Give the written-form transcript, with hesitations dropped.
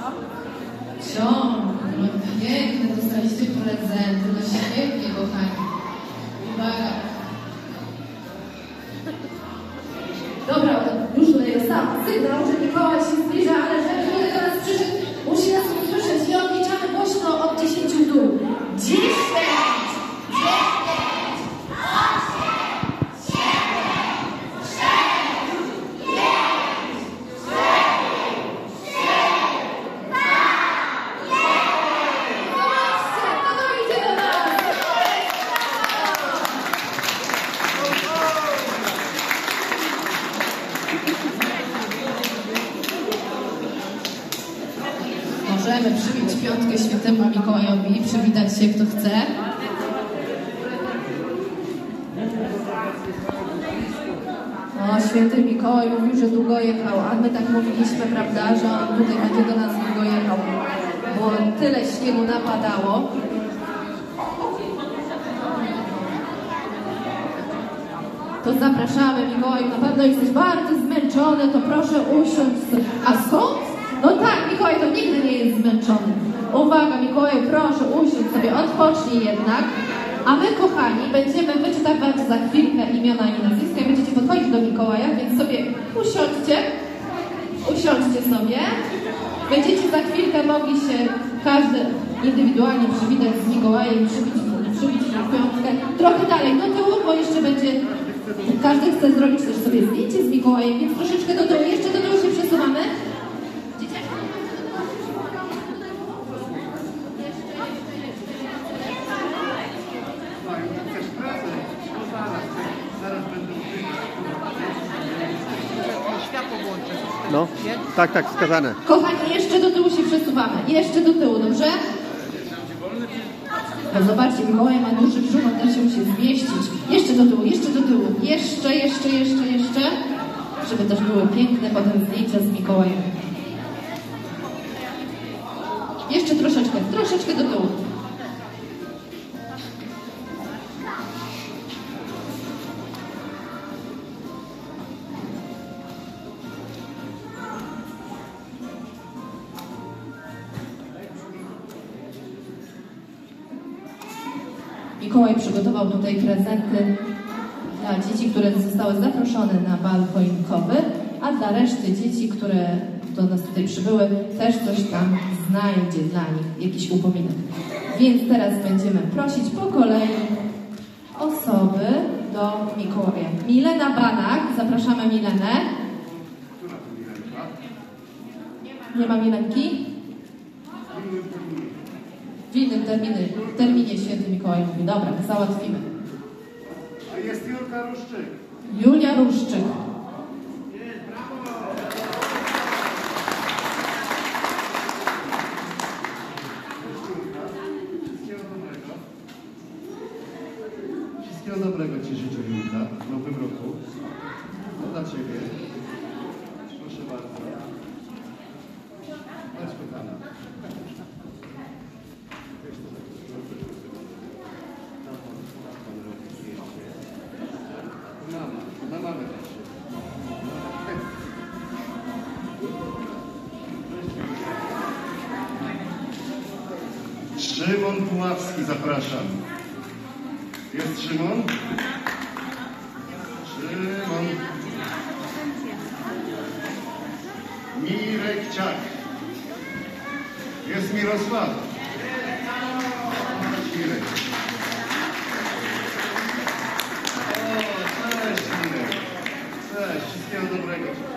No piękne, dostaliście prezenty, no świetnie, kochani. Uwaga. Dobra, już tutaj dostałam sygnał, że Mikołaj się zbliża, ale żeby tutaj do nas przyszedł, musi nas usłyszeć i odliczamy głośno od 10 w dół. 10! 10! Możemy przybić piątkę świętemu Mikołajowi, przywitać się kto chce. O, święty Mikołaj mówił, że długo jechał, a my tak mówiliśmy, prawda, że on tutaj będzie do nas długo jechał, bo tyle śniegu napadało. To zapraszamy, Mikołaju, na pewno jesteś bardzo zmęczony, to proszę usiąść. A skąd? No tak, Mikołaj to nigdy nie jest zmęczony. Uwaga, Mikołaju, proszę usiąść sobie, odpocznij jednak. A my, kochani, będziemy wyczytawać za chwilkę imiona i nazwiska i będziecie podchodzić do Mikołaja, więc sobie usiądźcie sobie. Będziecie za chwilkę mogli się każdy indywidualnie przywitać z Mikołajem, przybić na piątkę. Trochę dalej do tyłu, bo jeszcze będzie, każdy chce zrobić też sobie zdjęcie z Mikołajem, więc troszeczkę do tyłu, jeszcze do tyłu się przesuwamy. No, tak, wskazane. Kochani, jeszcze do tyłu się przesuwamy. Jeszcze do tyłu, dobrze? No zobaczcie, Mikołaj ma duży brzuch, on też się musi zmieścić. Jeszcze do tyłu, jeszcze do tyłu. Jeszcze. Żeby też były piękne potem zdjęcia z Mikołajem. Jeszcze troszeczkę do tyłu. Mikołaj przygotował tutaj prezenty dla dzieci, które zostały zaproszone na bal choinkowy, a dla reszty dzieci, które do nas tutaj przybyły, też coś tam znajdzie dla nich, jakiś upominek. Więc teraz będziemy prosić po kolei osoby do Mikołaja. Milena Banach, zapraszamy Milenę. Nie ma Milenki? W innym terminie święty Mikołaj mówi. Dobra, załatwimy. A jest Julka Ruszczyk. Julia Ruszczyk. Jest, brawo! Wszystkiego dobrego Ci życzę, Julka, w nowym roku. To dla Ciebie. Proszę bardzo. Chodź, kochana. Na mamę też. Szymon Puławski, zapraszam. Jest Szymon? Szymon. Mirek Ciak. Jest Mirosław. Mirek. Cześć, Mirek. Cześć, wszystkiego dobrego.